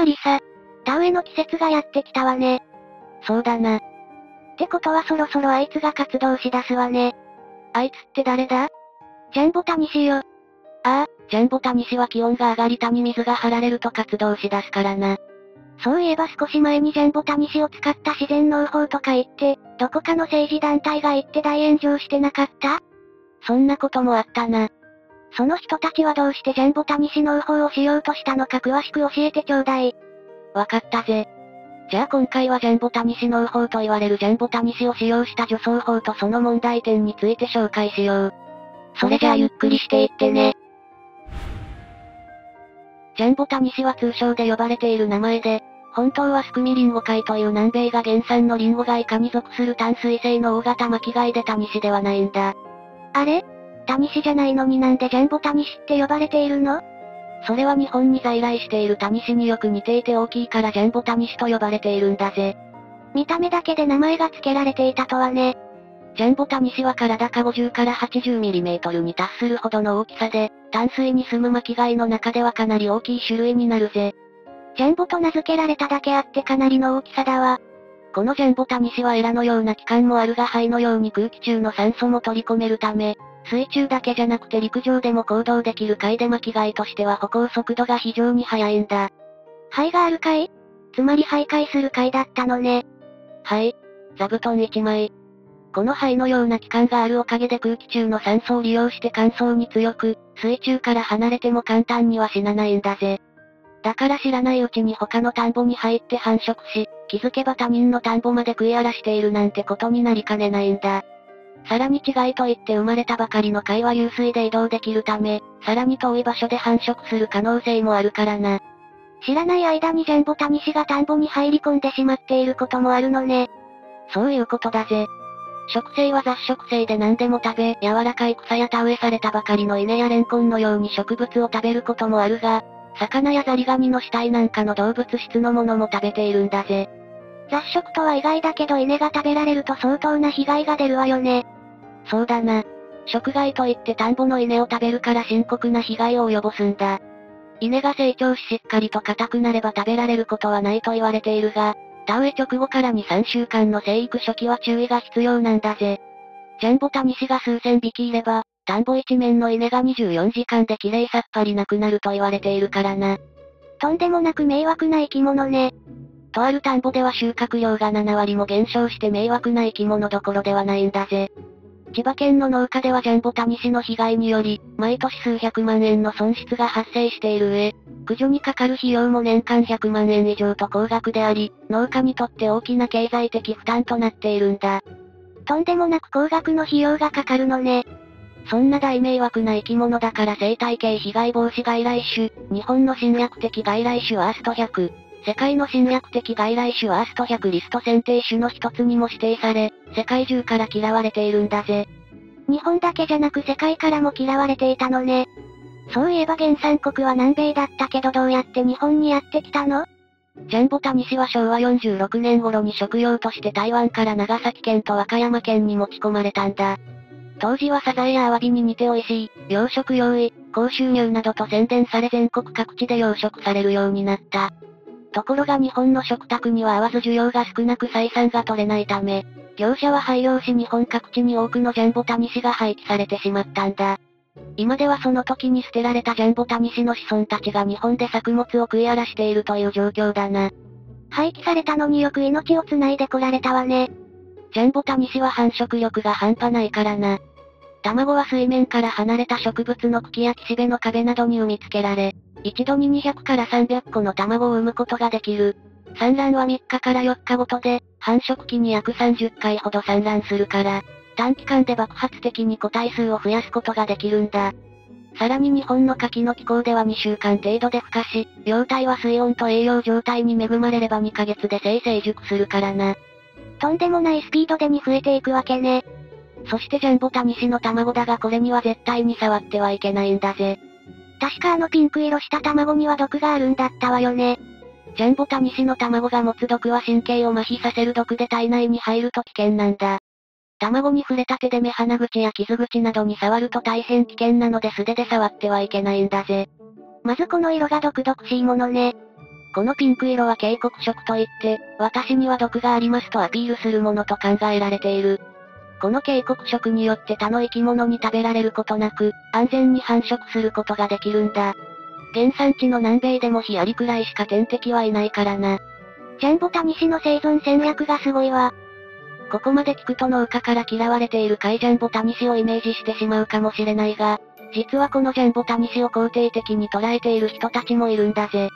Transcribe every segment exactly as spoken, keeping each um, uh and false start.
まりさ、田植えの季節がやってきたわね。 そうだな。 ってことはそろそろあいつが活動しだすわね。 あいつって誰だ？ ジャンボタニシよ。あああ、ジャンボタニシは気温が上がり田に水が張られると活動しだすからな。 そういえば少し前にジャンボタニシを使った自然農法とか言って、どこかの政治団体が言って大炎上してなかった？ そんなこともあったな。 その人たちはどうしてジャンボタニシ農法をしようとしたのか詳しく教えてちょうだい。 わかったぜ。じゃあ今回はジャンボタニシ農法と言われるジャンボタニシを使用した除草法とその問題点について紹介しよう。 それじゃあゆっくりしていってね。 ジャンボタニシは通称で呼ばれている名前で、本当はスクミリンゴ貝という南米が原産のリンゴ貝科に属する淡水性の大型巻き貝でタニシではないんだ。 あれ？タニシじゃないのになんでジャンボタニシって呼ばれているの？ それは日本に在来しているタニシによく似ていて大きいからジャンボタニシと呼ばれているんだぜ。 見た目だけで名前が付けられていたとはね。 ジャンボタニシは体がごじゅうからはちじゅうミリメートルに達するほどの大きさで、淡水に住む巻き貝の中ではかなり大きい種類になるぜ。 ジャンボと名付けられただけあってかなりの大きさだわ。 このジャンボタニシはエラのような器官もあるが肺のように空気中の酸素も取り込めるため、水中だけじゃなくて陸上でも行動できる貝で巻き貝としては歩行速度が非常に速いんだ。 肺がある貝？つまり徘徊する貝だったのね。 はい。座布団いちまい。この肺のような器官があるおかげで空気中の酸素を利用して乾燥に強く、水中から離れても簡単には死なないんだぜ。だから知らないうちに他の田んぼに入って繁殖し、気づけば他人の田んぼまで食い荒らしているなんてことになりかねないんだ。さらに違いといって生まれたばかりの貝は湧水で移動できるため、さらに遠い場所で繁殖する可能性もあるからな。 知らない間にジャンボタニシが田んぼに入り込んでしまっていることもあるのね。 そういうことだぜ。食性は雑食性で何でも食べ、柔らかい草や田植えされたばかりの稲やレンコンのように植物を食べることもあるが、魚やザリガニの死体なんかの動物質のものも食べているんだぜ。 雑食とは意外だけど稲が食べられると相当な被害が出るわよね。 そうだな。食害といって田んぼの稲を食べるから深刻な被害を及ぼすんだ。稲が成長ししっかりと硬くなれば食べられることはないと言われているが、田植え直後からに、さんしゅうかんの生育初期は注意が必要なんだぜ。ジャンボタニシが数千匹いれば、田んぼ一面の稲がにじゅうよじかんできれいさっぱりなくなると言われているからな。 とんでもなく迷惑な生き物ね。 とある田んぼでは収穫量がななわりも減少して迷惑な生き物どころではないんだぜ。千葉県の農家ではジャンボタニシの被害により、毎年数百万円の損失が発生している上、駆除にかかる費用も年間ひゃくまんえん以上と高額であり、農家にとって大きな経済的負担となっているんだ。 とんでもなく高額の費用がかかるのね。 そんな大迷惑な生き物だから生態系被害防止外来種、日本の侵略的外来種ワーストひゃく、世界の侵略的外来種ワーストひゃくリスト選定種の一つにも指定され、世界中から嫌われているんだぜ。 日本だけじゃなく世界からも嫌われていたのね。そういえば原産国は南米だったけどどうやって日本にやってきたの？ ジャンボタニシはしょうわよんじゅうろくねん頃に食用として台湾から長崎県と和歌山県に持ち込まれたんだ。当時はサザエやアワビに似て美味しい、養殖用意、高収入などと宣伝され全国各地で養殖されるようになった。ところが日本の食卓には合わず需要が少なく採算が取れないため、業者は廃業し日本各地に多くのジャンボタニシが廃棄されてしまったんだ。今ではその時に捨てられたジャンボタニシの子孫たちが日本で作物を食い荒らしているという状況だな。 廃棄されたのによく命を繋いでこられたわね。 ジャンボタニシは繁殖力が半端ないからな。卵は水面から離れた植物の茎や岸辺の壁などに産みつけられ、一度ににひゃくからさんびゃっこの卵を産むことができる。産卵はみっかからよっかごとで、繁殖期に約さんじゅっかいほど産卵するから、短期間で爆発的に個体数を増やすことができるんだ。さらに日本の牡蠣の気候ではにしゅうかん程度で孵化し、幼体は水温と栄養状態に恵まれればにかげつで性成熟するからな。 とんでもないスピードでに増えていくわけね。 そしてジャンボタニシの卵だがこれには絶対に触ってはいけないんだぜ。 確かあのピンク色した卵には毒があるんだったわよね。 ジャンボタニシの卵が持つ毒は神経を麻痺させる毒で体内に入ると危険なんだ。卵に触れた手で目鼻口や傷口などに触ると大変危険なので素手で触ってはいけないんだぜ。 まずこの色が毒々しいものね。 このピンク色は警告色といって、私には毒がありますとアピールするものと考えられている。この警告色によって他の生き物に食べられることなく、安全に繁殖することができるんだ。原産地の南米でもヒアリくらいしか天敵はいないからな。 ジャンボタニシの生存戦略がすごいわ。 ここまで聞くと農家から嫌われている甲斐ジャンボタニシをイメージしてしまうかもしれないが、実はこのジャンボタニシを肯定的に捉えている人たちもいるんだぜ。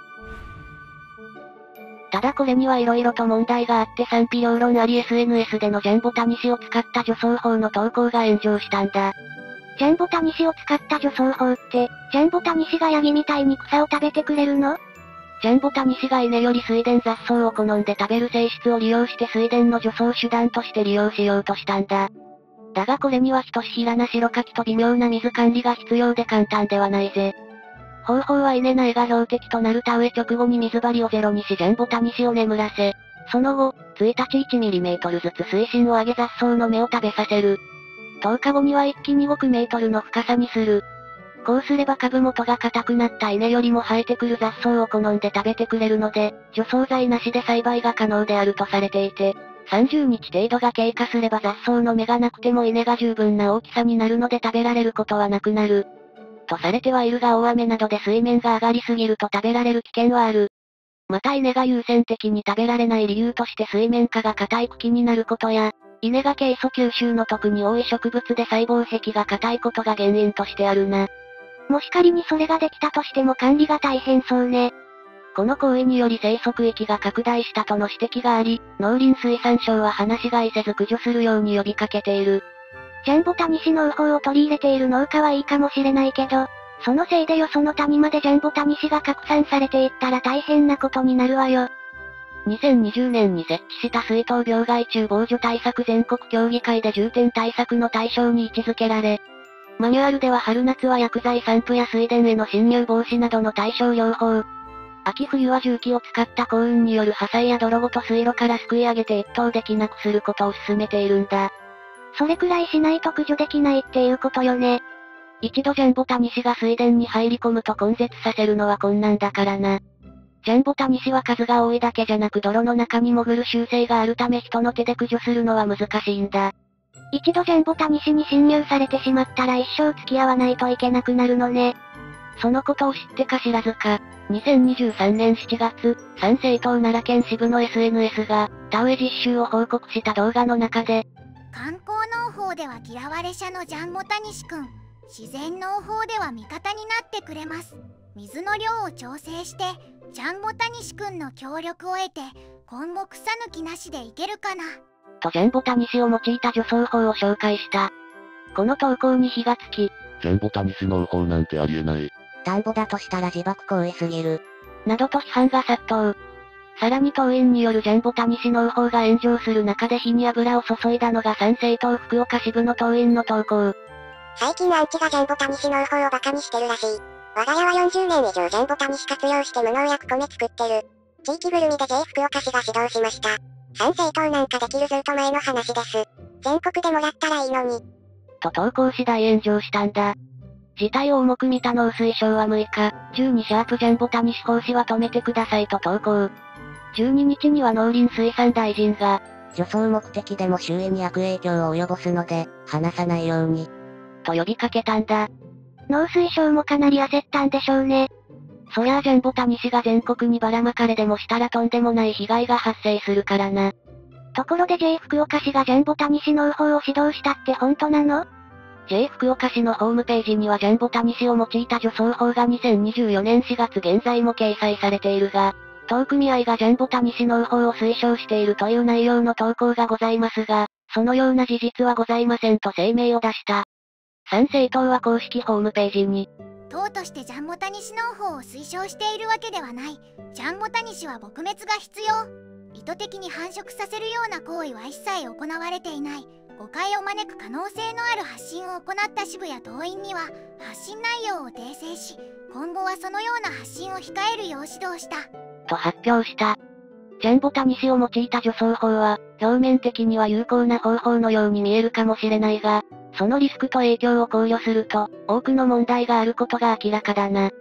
ただこれには色々と問題があって賛否両論あり エスエヌエス でのジャンボタニシを使った除草法の投稿が炎上したんだ。 ジャンボタニシを使った除草法って、ジャンボタニシがヤギみたいに草を食べてくれるの？ ジャンボタニシが稲より水田雑草を好んで食べる性質を利用して水田の除草手段として利用しようとしたんだ。だがこれにはひとしひらな白柿と微妙な水管理が必要で簡単ではないぜ。方法は稲苗が標的となる田植え直後に水張りをゼロにしジャンボタニシを眠らせ、その後、いちにちいちミリメートルずつ水深を上げ雑草の芽を食べさせる。とおかごには一気にごメートルの深さにする。こうすれば株元が硬くなった稲よりも生えてくる雑草を好んで食べてくれるので、除草剤なしで栽培が可能であるとされていて、さんじゅうにち程度が経過すれば雑草の芽がなくても稲が十分な大きさになるので食べられることはなくなる。とされてはいるが大雨などで水面が上がりすぎると食べられる危険はある。また稲が優先的に食べられない理由として水面下が硬い茎になることや、稲がケイ素吸収の特に多い植物で細胞壁が硬いことが原因としてあるな。 もし仮にそれができたとしても管理が大変そうね。 この行為により生息域が拡大したとの指摘があり、農林水産省は放し飼いせず駆除するように呼びかけている。 ジャンボタニシ農法を取り入れている農家はいいかもしれないけど、そのせいでよその谷までジャンボタニシが拡散されていったら大変なことになるわよ。 にせんにじゅうねんに設置した水痘病害虫防除対策全国協議会で重点対策の対象に位置づけられ、マニュアルでは春夏は薬剤散布や水田への侵入防止などの対症療法。秋冬は重機を使った降雨による破砕や泥ごと水路からすくい上げて越冬できなくすることを進めているんだ。 それくらいしないと駆除できないっていうことよね。 一度ジャンボタニシが水田に入り込むと根絶させるのは困難だからな。ジャンボタニシは数が多いだけじゃなく泥の中に潜る習性があるため人の手で駆除するのは難しいんだ。 一度ジャンボタニシに侵入されてしまったら一生付き合わないといけなくなるのね。 そのことを知ってか知らずか、にせんにじゅうさんねんしちがつ、参政党奈良県支部の エスエヌエス が、田植え実習を報告した動画の中で、 観光農法では嫌われ者のジャンボタニシ君、自然農法では味方になってくれます。水の量を調整して、ジャンボタニシ君の協力を得て、今後草抜きなしでいけるかな。 とジャンボタニシを用いた除草法を紹介した。この投稿に火がつき、 ジャンボタニシ農法なんてありえない。 田んぼだとしたら自爆行為すぎる。 などと批判が殺到。さらに党員によるジャンボタニシ農法が炎上する中で火に油を注いだのが参政党福岡支部の党員の投稿。 最近アンチがジャンボタニシ農法をバカにしてるらしい。我が家はよんじゅうねん以上ジャンボタニシ活用して無農薬米作ってる。地域ぐるみで ジェイ 福岡市が指導しました。参政党なんかできるずっと前の話です。全国でもらったらいいのに。 と投稿し大炎上したんだ。事態を重く見た農水省はむいか、じゅうにシャープジャンボタニシ放置は止めてくださいと投稿。じゅうににちには農林水産大臣が、 除草目的でも周囲に悪影響を及ぼすので、話さないように。 と呼びかけたんだ。 農水省もかなり焦ったんでしょうね。 そりゃあジャンボタニシが全国にばらまかれでもしたらとんでもない被害が発生するからな。 ところで ジェイ 福岡市がジャンボタニシ農法を指導したって本当なの？ ジェイ 福岡市のホームページにはジャンボタニシを用いた除草法がにせんにじゅうよねんしがつ現在も掲載されているが、当組合がジャンボタニシ農法を推奨しているという内容の投稿がございますが、そのような事実はございませんと声明を出した。参政党は公式ホームページに、 党としてジャンボタニシ農法を推奨しているわけではない。ジャンボタニシは撲滅が必要。意図的に繁殖させるような行為は一切行われていない。誤解を招く可能性のある発信を行った支部や党員には発信内容を訂正し、今後はそのような発信を控えるよう指導した。 と発表した。ジャンボタニシを用いた除草法は、表面的には有効な方法のように見えるかもしれないが、そのリスクと影響を考慮すると、多くの問題があることが明らかだな。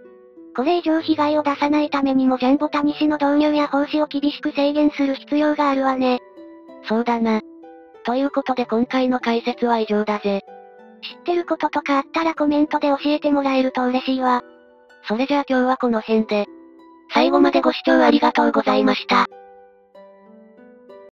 これ以上被害を出さないためにもジャンボタニシの導入や奉仕を厳しく制限する必要があるわね。 そうだな。ということで今回の解説は以上だぜ。 知ってることとかあったらコメントで教えてもらえると嬉しいわ。 それじゃあ今日はこの辺で。最後までご視聴ありがとうございました。